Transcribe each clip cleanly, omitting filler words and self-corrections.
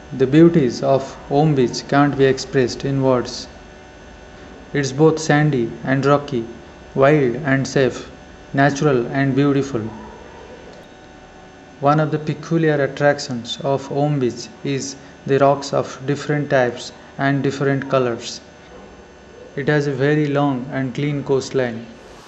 The beauties of Om Beach can't be expressed in words. It's both sandy and rocky, wild and safe, natural and beautiful. One of the peculiar attractions of Om Beach is the rocks of different types and different colors. It has a very long and clean coastline.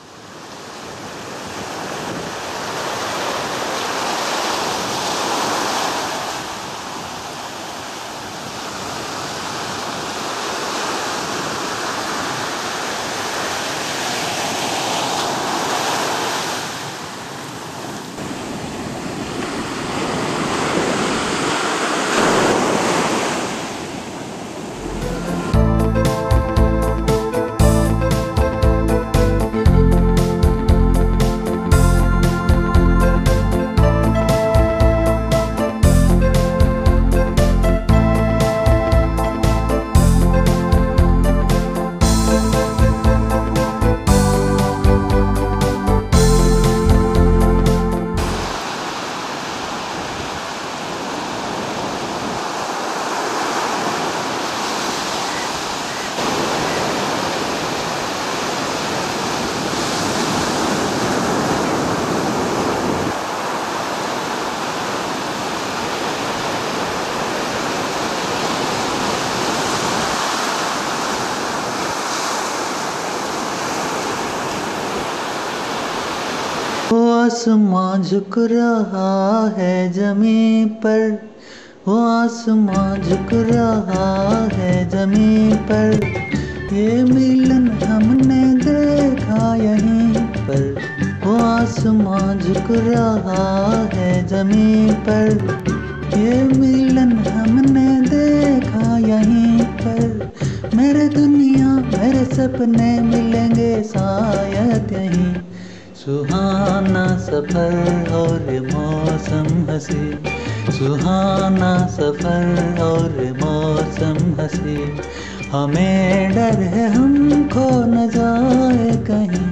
आसमां झुक रहा है ज़मीं पर, वो आसमां झुक रहा है ज़मीं पर, ये मिलन हमने देखा यहीं पर, वो आसमां झुक रहा है ज़मीं पर, ये मिलन हमने देखा यहीं पर, मेरे दुनिया मेरे सपने मिलेंगे शायद यहीं, सुहाना सफर और मौसम हंसी, सुहाना सफर और मौसम हंसी, हमें डर है हम खो न जाए कहीं,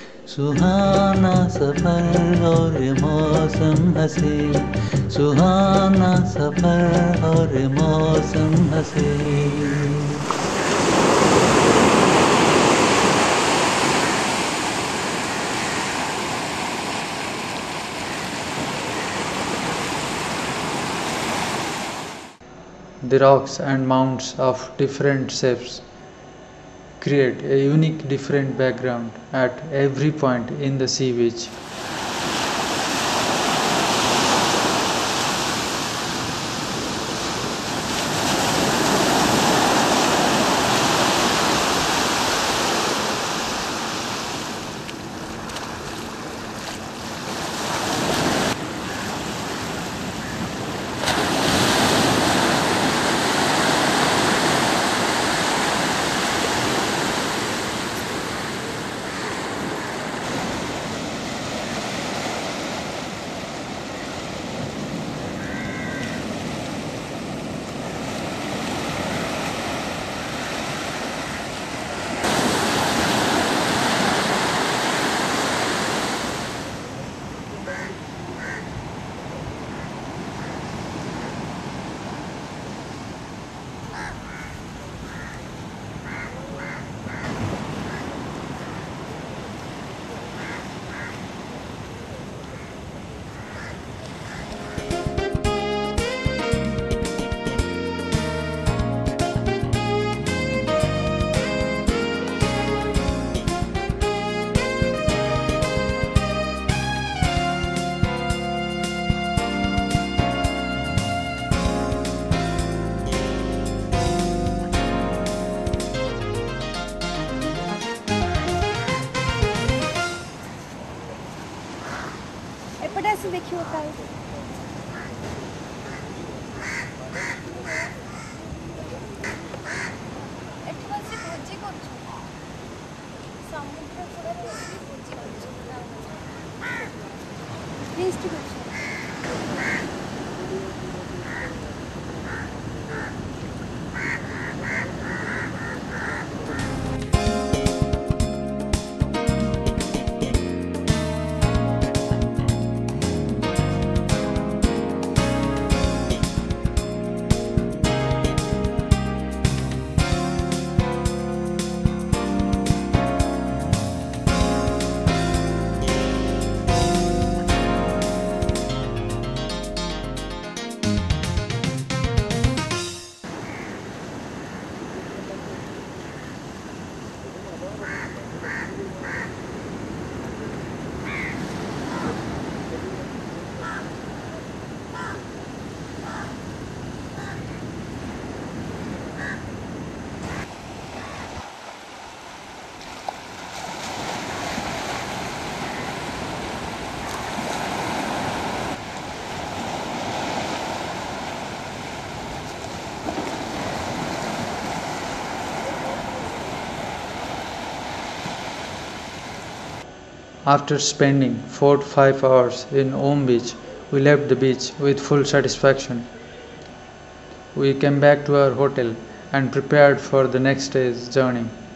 सुहाना सफर और मौसम हंसी, सुहाना सफर और मौसम हंसी। The rocks and mounds of different shapes create a unique different background at every point in the sea beach. देखिए होता है After spending 4 to 5 hours in Om Beach, we left the beach with full satisfaction. We came back to our hotel and prepared for the next day's journey.